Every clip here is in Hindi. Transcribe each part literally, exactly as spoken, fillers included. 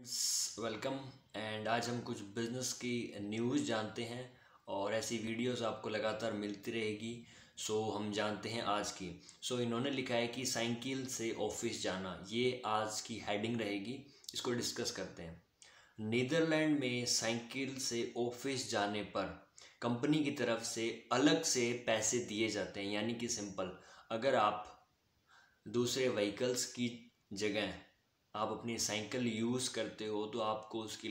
Friends, welcome. एंड आज हम कुछ बिजनेस की न्यूज़ जानते हैं और ऐसी वीडियोस आपको लगातार मिलती रहेगी। सो हम जानते हैं आज की। सो इन्होंने लिखा है कि साइकिल से ऑफिस जाना, ये आज की हेडिंग रहेगी। इसको डिस्कस करते हैं। नीदरलैंड में साइकिल से ऑफिस जाने पर कंपनी की तरफ से अलग से पैसे दिए जाते हैं। यानी कि सिंपल, अगर आप दूसरे व्हीकल्स की जगह आप अपनी साइकिल यूज़ करते हो तो आपको उसके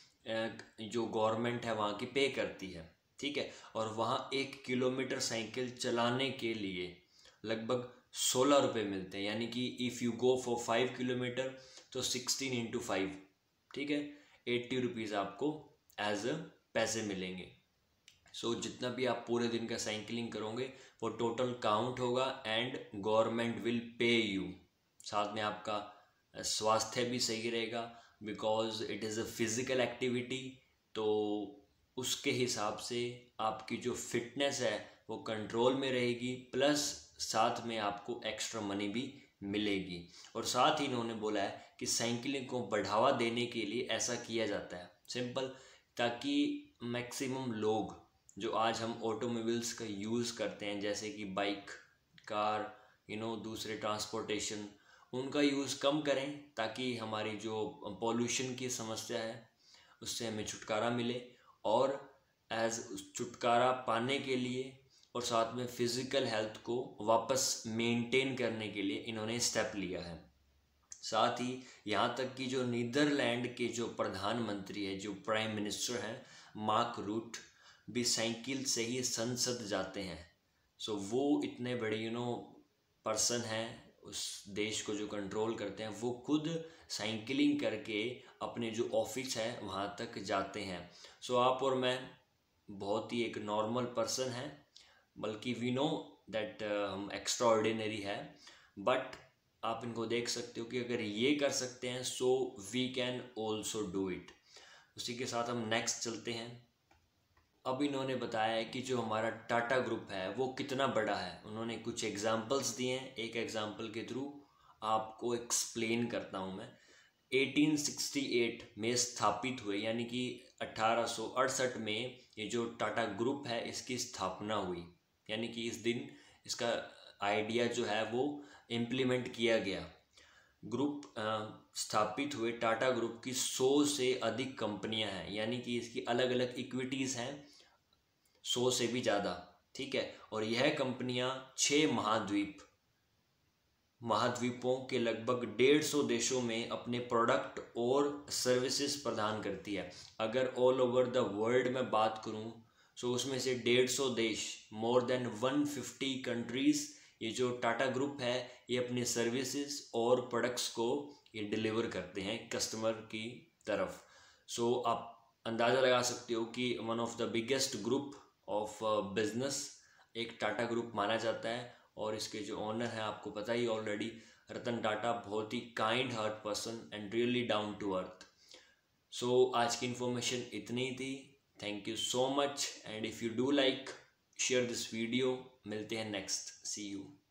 लिए जो गवर्नमेंट है वहाँ की पे करती है, ठीक है। और वहाँ एक किलोमीटर साइकिल चलाने के लिए लगभग सोलह रुपये मिलते हैं। यानी कि if you go for five kilometre तो सिक्सटीन इंटू फाइव, ठीक है, एट्टी रुपीज़ आपको एज अ पैसे मिलेंगे। सो so, जितना भी आप पूरे दिन का साइकिलिंग करोगे वो टोटल काउंट होगा and government will pay you. साथ में आपका स्वास्थ्य भी सही रहेगा because it is a physical activity. तो उसके हिसाब से आपकी जो फिटनेस है वो कंट्रोल में रहेगी, प्लस साथ में आपको एक्स्ट्रा मनी भी मिलेगी। और साथ ही इन्होंने बोला है कि साइकिलिंग को बढ़ावा देने के लिए ऐसा किया जाता है सिंपल, ताकि मैक्सिमम लोग जो आज हम ऑटोमोबाइल्स का यूज़ करते हैं जैसे कि बाइक, कार, यू नो दूसरे ट्रांसपोर्टेशन, उनका यूज़ कम करें ताकि हमारी जो पॉल्यूशन की समस्या है उससे हमें छुटकारा मिले। और एज छुटकारा पाने के लिए और साथ में फ़िज़िकल हेल्थ को वापस मेंटेन करने के लिए इन्होंने स्टेप लिया है। साथ ही यहाँ तक कि जो नीदरलैंड के जो प्रधानमंत्री है, जो प्राइम मिनिस्टर हैं, मार्क रूट, भी साइकिल से ही संसद जाते हैं। सो so, वो इतने बड़े यू नो पर्सन हैं, उस देश को जो कंट्रोल करते हैं, वो खुद साइकिलिंग करके अपने जो ऑफिस है वहाँ तक जाते हैं। सो so, आप और मैं बहुत ही एक नॉर्मल पर्सन हैं, बल्कि वी नो दैट हम एक्स्ट्रा ऑर्डिनरी है, बट आप इनको देख सकते हो कि अगर ये कर सकते हैं so we can also do it. उसी के साथ हम नेक्स्ट चलते हैं। अब इन्होंने बताया है कि जो हमारा टाटा ग्रुप है वो कितना बड़ा है। उन्होंने कुछ एग्जांपल्स दिए हैं, एक एग्जांपल के थ्रू आपको एक्सप्लेन करता हूँ मैं। अठारह सौ अड़सठ में स्थापित हुए, यानी कि अठारह सौ अड़सठ में ये जो टाटा ग्रुप है इसकी स्थापना हुई। यानी कि इस दिन इसका आइडिया जो है वो इम्प्लीमेंट किया गया। ग्रुप स्थापित हुए टाटा ग्रुप की सौ से अधिक कंपनियां हैं, यानी कि इसकी अलग अलग इक्विटीज़ हैं सौ से भी ज़्यादा, ठीक है। और यह कंपनियां छः महाद्वीप महाद्वीपों के लगभग डेढ़ सौ देशों में अपने प्रोडक्ट और सर्विसेज प्रदान करती है। अगर ऑल ओवर द वर्ल्ड में बात करूं तो उसमें से डेढ़ सौ देश, more than one fifty countries, ये जो टाटा ग्रुप है ये अपने सर्विसेज और प्रोडक्ट्स को ये डिलीवर करते हैं कस्टमर की तरफ। सो so, आप अंदाज़ा लगा सकते हो कि one of the biggest group of business एक टाटा ग्रुप माना जाता है। और इसके जो ओनर हैं आपको पता ही ऑलरेडी, रतन टाटा, बहुत ही kind heart person and really down to earth. So आज की इन्फॉर्मेशन इतनी ही थी। Thank you so much and if you do like share this video. मिलते हैं नेक्स्ट, सी यू।